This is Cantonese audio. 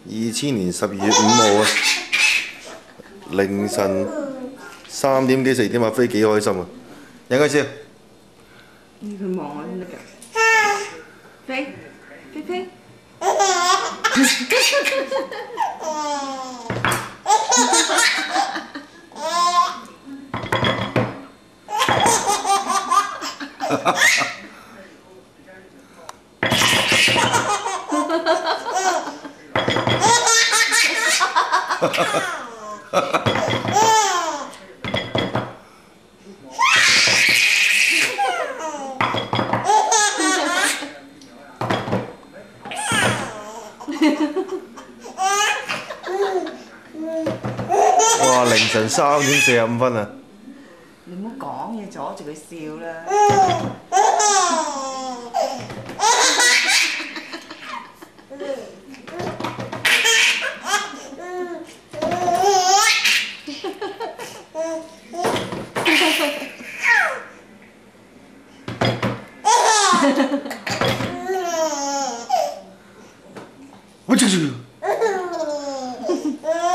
2000年12月5號啊，凌晨3點幾4點，阿飛幾開心啊！有冇笑？ 佢望我先得㗎。飛飛飛。 哇！凌晨3點45分啊！ 你唔好講嘢，阻住佢笑啦。 我去！